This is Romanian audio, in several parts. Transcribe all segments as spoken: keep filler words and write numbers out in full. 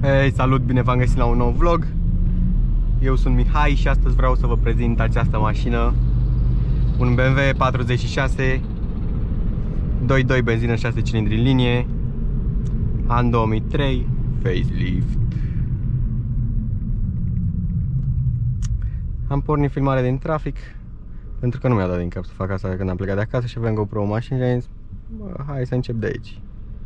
Hei, salut, bine v-am găsit la un nou vlog. Eu sunt Mihai și astăzi vreau să vă prezint această mașină. Un B M W patruzeci și șase doi virgulă doi benzină șase cilindri în linie, an două mii trei, facelift. Am pornit filmarea din trafic pentru că nu mi-a dat din cap să fac asta când am plecat de acasă și aveam GoPro în mașină și am zis, bă, hai să încep de aici.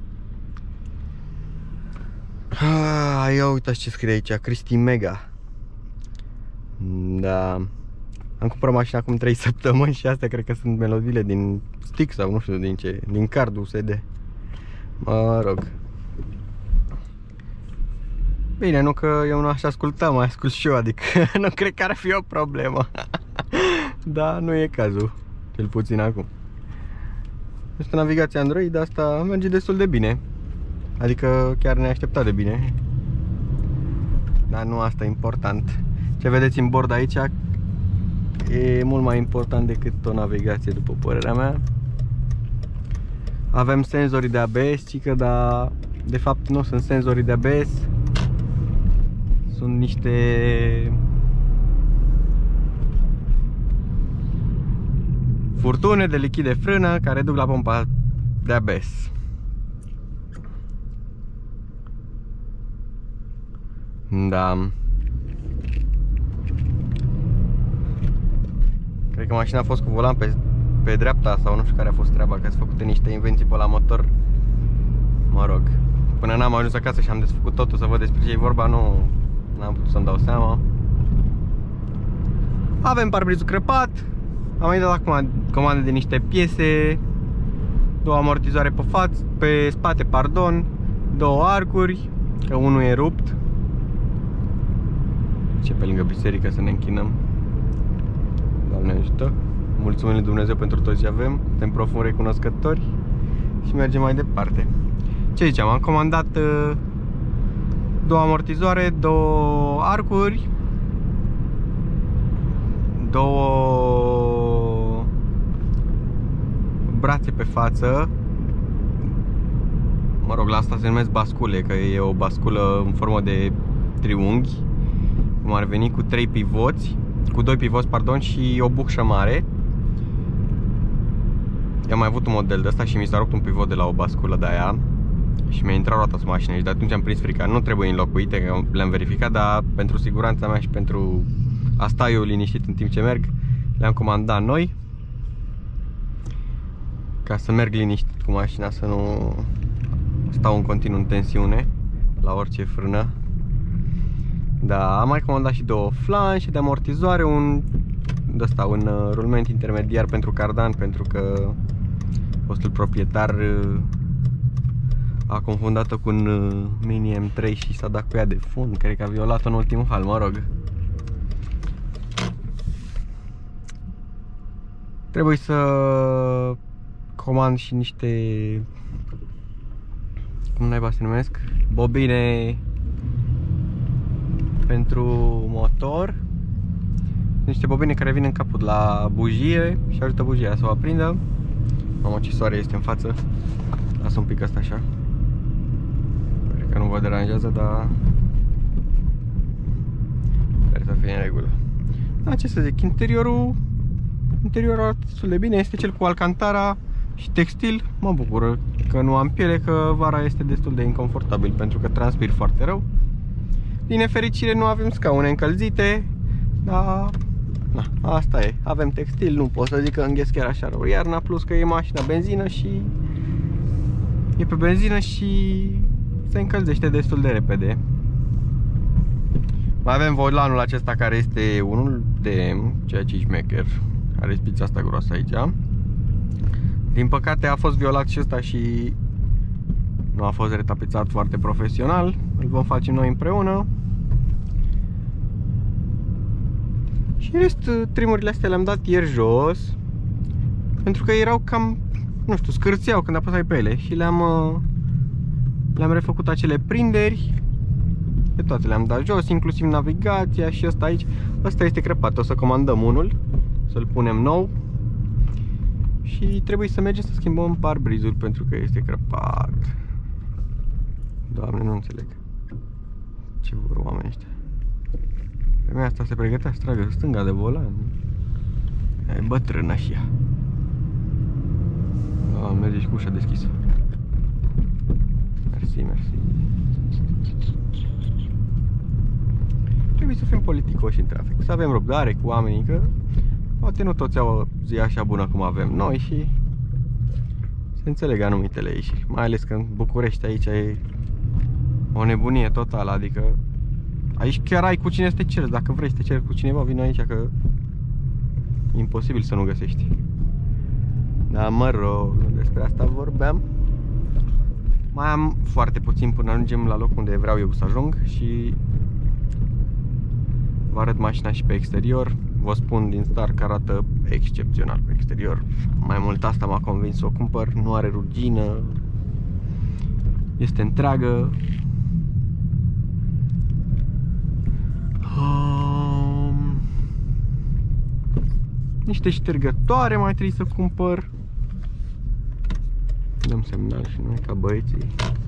Ah, ia uitați ce scrie aici, Cristi Mega. Da. Am cumpărat mașina acum trei săptămâni și astea cred că sunt melodiile din stick sau nu știu din ce, din cardul U S D. Mă rog. Bine, nu că eu nu aș asculta, mai ascult și eu, adică nu cred că ar fi o problemă. Da, nu e cazul, cel puțin acum. Este navigația Android, asta merge destul de bine. Adică chiar neașteptat de bine. Dar nu asta e important. Ce vedeți în bord aici e mult mai important decât o navigație, după părerea mea. Avem senzorii de A B S, cică, dar de fapt nu sunt senzorii de A B S. Sunt niște furtune de lichid de frână care duc la pompa de A B S. Da. Cred că mașina a fost cu volan pe, pe dreapta sau nu știu care a fost treaba, că ați făcut niște invenții pe la motor. Mă rog, până n-am ajuns acasă și am desfăcut totul să văd despre ce e vorba, nu n-am putut să-mi dau seama. Avem parbrizul crăpat. Am mai dat la comandă de niște piese, două amortizoare pe față, pe spate, pardon, două arcuri, că unul e rupt. Ce pe lângă biserică să ne închinăm. Doamne ajută. Mulțumim lui Dumnezeu pentru tot ce avem. Suntem profund recunoscători. Și mergem mai departe. Ce ziceam? Am comandat uh, două amortizoare, două arcuri, două brațe pe față. Mă rog, la asta se numesc bascule, că e o basculă în formă de triunghi, cum ar veni, cu trei pivoți, cu doi pivoți, pardon, și o bucșă mare. Am mai avut un model de ăsta și mi s-a rupt un pivot de la o basculă de aia și mi-a intrat roata sub mașină și de atunci am prins frica. Nu trebuie înlocuite, că le-am verificat, dar pentru siguranța mea și pentru a sta eu liniștit în timp ce merg, le-am comandat noi, ca să merg liniștit cu mașina, să nu stau în continuu în tensiune la orice frână. Da, am mai comandat și două flanșe de amortizoare, un de ăsta, un rulment intermediar pentru cardan, pentru că fostul proprietar a confundat-o cu un Mini M trei și s-a dat cu ea de fund. Cred că a violat-o în ultimul hal, mă rog. Trebuie să comand și niște, cum naiba se numesc, bobine pentru motor. Niște bobine care vin în capul la bujie și ajută bujia să o aprindă. Mamă, ce soare este în față. Lasă un pic asta așa. Cred că nu vă deranjează, dar sper să fie în regulă. Da, ce să zic, interiorul Interiorul arată destul de bine, este cel cu alcantara și textil. Mă bucur că nu am piele, că vara este destul de inconfortabil pentru că transpir foarte rău. Din nefericire nu avem scaune încălzite, dar na, asta e. Avem textil, nu pot să zic că îngheț chiar așa rău iarna, plus că e mașina benzină și e pe benzină și se încălzește destul de repede. Mai avem volanul acesta care este unul de ceea ce e șmecher. Are spița asta groasă aici. Din păcate a fost violat și ăsta și nu a fost retapizat foarte profesional. Îl vom face noi împreună. Și în rest, trimurile astea le-am dat ieri jos, pentru că erau cam, nu știu, scârțeau când apăsai pe ele. Și le-am le-am refăcut acele prinderi. Pe toate le-am dat jos, inclusiv navigația și ăsta aici. Ăsta este crăpat, o să comandăm unul, să-l punem nou. Și trebuie să mergem să schimbăm parbrizul pentru că este crăpat. Doamne, nu înțeleg. Ce vor oamenii ăștia? Femeia asta se pregătea să tragă stânga de volan. E bătrână și ea. A, merge și cu ușa deschisă. Mersi, mersi. Trebuie să fim politicoși în trafic, să avem răbdare cu oamenii, că poate nu toți au o zi așa bună cum avem noi și se înțeleg anumitele ieșiri. Mai ales că în București aici e o nebunie totală, adică aici chiar ai cu cine să te ceri. Dacă vrei să te ceri cu cineva, vine aici, că e imposibil să nu găsești. Dar mă rog, despre asta vorbeam. Mai am foarte puțin până ajungem la locul unde vreau eu să ajung și vă arăt mașina și pe exterior. Vă spun din start că arată excepțional pe exterior. Mai mult asta m-a convins să o cumpăr. Nu are rugină. Este întreagă. Um, niște ștergătoare mai trebuie să cumpăr. Dăm semnal și noi ca băieții.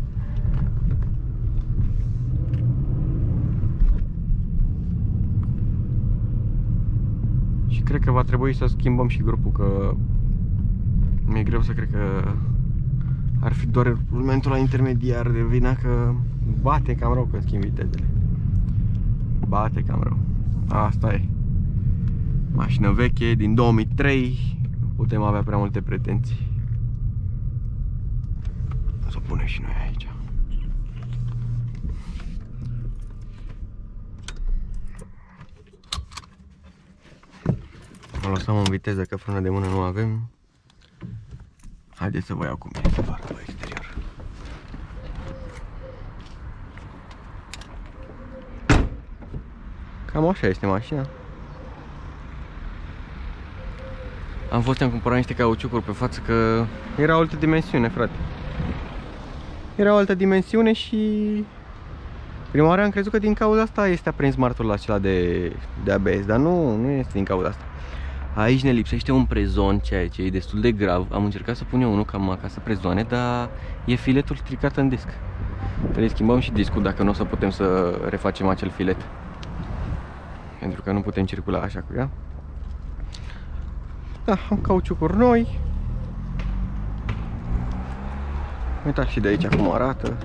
Și cred că va trebui să schimbăm și grupul, că mi-e greu să cred că ar fi doar rulmentul la intermediar de vină, că bate cam rău când schimb vitezele. Bate cam rău. Asta e. Mașină veche din două mii trei. Nu putem avea prea multe pretenții. Să o punem și noi aici. O lăsăm în viteză, că frână de mână nu avem. Haideți să vă iau cum e să vă arăt la exterior. Cam așa este mașina. Am fost să-mi cumpărat niște cauciucuri pe față, că era o altă dimensiune, frate. Era o altă dimensiune și prima oară am crezut că din cauza asta este aprins martorul acela de, de A B S, dar nu, nu este din cauza asta. Aici ne lipsește un prezon, ceea ce e destul de grav. Am încercat să pun eu unul cam acasă prezoane, dar e filetul stricat în disc. Trebuie să schimbăm și discul dacă nu o să putem să refacem acel filet. Pentru că nu putem circula așa cu ea. Da, am cauciucuri noi. Uitați și de aici cum arată.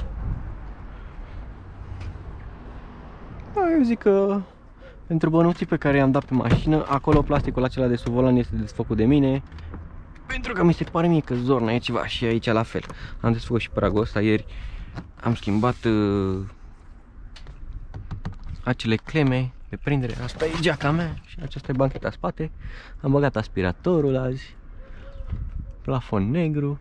Da, eu zic că pentru bănuții pe care i-am dat pe mașină, acolo plasticul acela de sub volan este desfăcut de mine. Pentru că mi se pare mie că zorna e ceva și aici la fel. Am desfăcut și pragul ăsta ieri. Am schimbat uh, acele cleme de prindere. Asta e geaca mea și aceasta e bancheta spate. Am băgat aspiratorul azi. Plafon negru.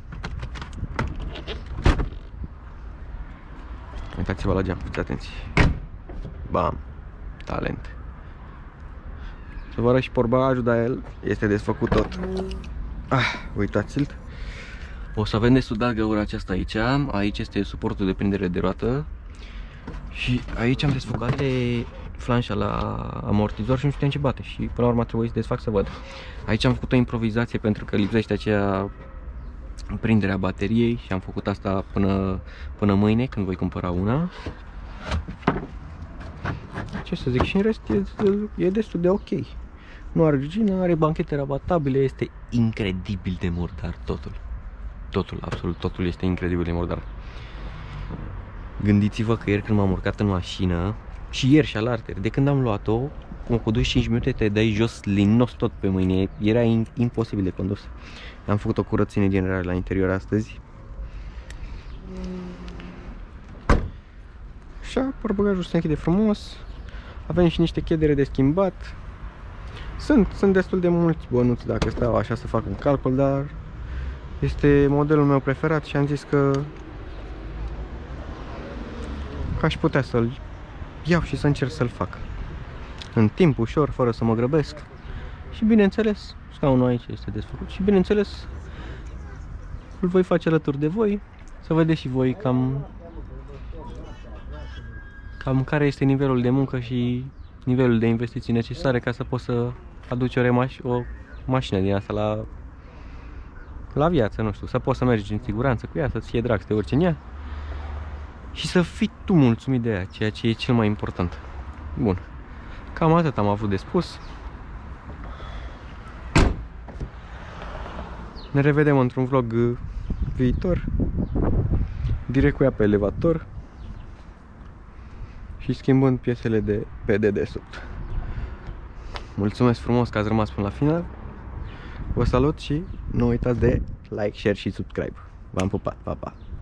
Uitați-vă la geam, fiți atenți. Bam, talent. Să vă arăt și portbagajul, dar el este desfăcut tot. Ah, uitați-l. O să avem de sudat găura aceasta aici. Aici este suportul de prindere de roată. Și aici am desfăcut de flanșa la amortizor și nu știam ce bate. Și până la urmă a trebuit să desfac să văd. Aici am făcut o improvizație pentru că lipsește aceea prinderea bateriei și am făcut asta până, până mâine, când voi cumpăra una. Ce să zic, și în rest e, e destul de ok. Nu are rugină, are banchete rabatabile, este incredibil de murdar totul. Totul, absolut totul este incredibil de murdar. Gândiți-vă că ieri când m-am urcat în mașină, și ieri și alaltăieri, de când am luat-o, cu douăzeci și cinci minute te dai jos linos tot pe mâine, era imposibil de condus. Am făcut o curățenie generală la interior astăzi. Așa, portbagajul se închide frumos. Avem și niște chedere de schimbat. Sunt, sunt destul de mulți bănuți dacă stau așa să fac un calcul, dar este modelul meu preferat și am zis că că aș putea să-l iau și să încerc să-l fac în timp ușor, fără să mă grăbesc. Și bineînțeles, scaunul aici este desfăcut și bineînțeles îl voi face alături de voi, să vedeți și voi cam cam care este nivelul de muncă și nivelul de investiții necesare ca să poți să aduci o, remaș o mașină din asta la la viață, nu știu, să poți să mergi în siguranță cu ea, să-ți fie drag să te urci în ea. și să fii tu mulțumit de ea, ceea ce e cel mai important. Bun, cam atât am avut de spus. Ne revedem într-un vlog viitor, direct cu ea pe elevator și schimbând piesele de pe dedesubt. Mulțumesc frumos că ați rămas până la final. Vă salut și nu uitați de like, share și subscribe. V-am pupat, pa, pa!